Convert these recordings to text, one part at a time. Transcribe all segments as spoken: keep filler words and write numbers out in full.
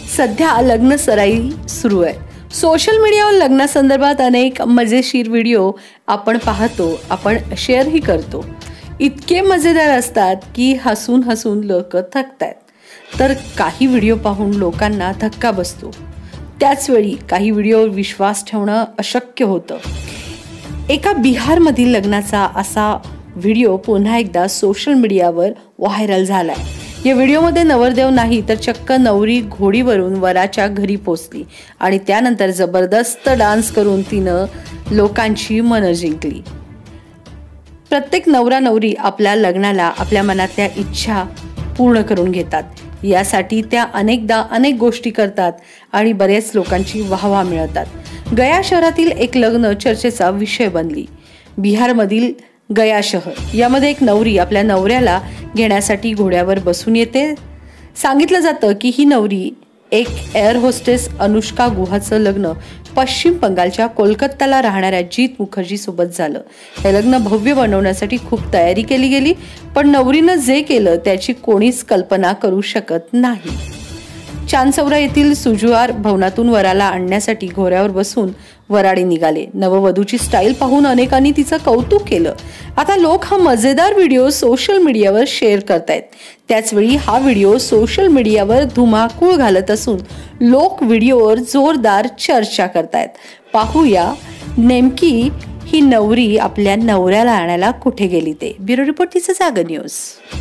सध्या लग्न सराई सुरू आहे। सोशल मीडियावर लग्नासंदर्भात अनेक मजेशीर व्हिडिओ आपण पाहतो, आपण शेअरही करतो। इतके मजेदार असतात की हसून हसून लोक थकतात, तर काही व्हिडिओ पाहून लोकांना धक्का बसतो। त्याच वेळी काही व्हिडिओवर विश्वास ठेवणं अशक्य होतं। एका बिहारमधील लग्नाचा असा व्हिडिओ पुन्हा एकदा सोशल मीडियावर व्हायरल झालाय। या व्हिडिओमध्ये नवरदेव नाही तर चक्क नवरी घोडीवरून वराच्या घरी पोहोचली आणि त्यानंतर जबरदस्त डान्स करून तिनं लोकांची मनं जिंकली। प्रत्येक नवरा नवरी आपल्या लग्नाला आपल्या मनातल्या इच्छा पूर्ण करून घेतात, यासाठी त्या अनेकदा अनेक गोष्टी करतात आणि बरेच लोकांची वाहवा मिळतात। गया शहरातील एक लग्न चर्चेचा विषय बनली। बिहारमधील गया शहर यामध्ये एक नवरी आपल्या नवऱ्याला घेण्यासाठी घोड्यावर बसून येते। सांगितलं जातं की ही नवरी एक एअर होस्टेस अनुष्का गुहाचं लग्न पश्चिम बंगालच्या कोलकात्याला राहणाऱ्या जीत मुखर्जी सोबत झालं। हे लग्न भव्य बनवण्यासाठी खूप तयारी केली गेली, पण नवरीनं जे केलं त्याची कोणीच कल्पना करू शकत नाही। चांदचौरा येथील सुजुआर भवनातून वराला आणण्यासाठी घोड्यावर बसून वराडी निघाले। नववधूची स्टाईल पाहून अनेकांनी तिचं कौतुक केलं। आता लोक हा मजेदार व्हिडिओ सोशल मीडियावर शेअर करतायत। त्याचवेळी हा व्हिडिओ सोशल मीडियावर धुमाकूळ घालत असून लोक व्हिडिओवर जोरदार चर्चा करतायत। पाहूया नेमकी ही नवरी आपल्या नवऱ्याला आणायला कुठे गेली ते। ब्युरो रिपोर्ट, तिचं जागर न्यूज।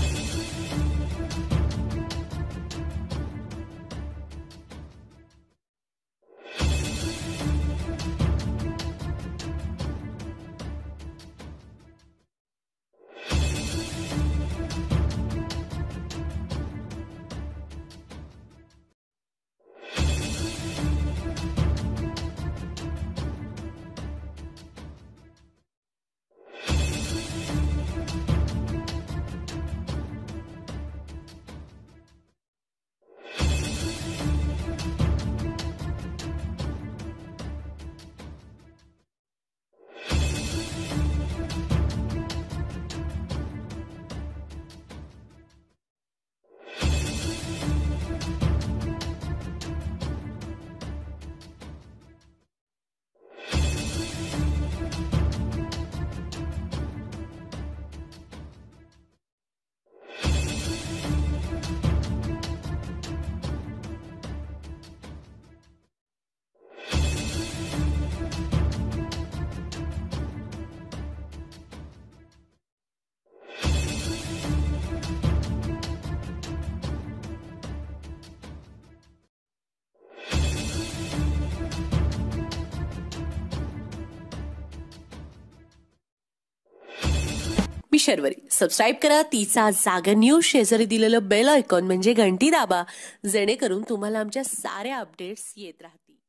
मी शर्वरी, सबस्क्राईब करा तिचा जागर न्यूज। शेजारी दिलेलं बेल आयकॉन म्हणजे घंटी दाबा, जेणेकरून तुम्हाला आमच्या साऱ्या अपडेट्स येत राहतील।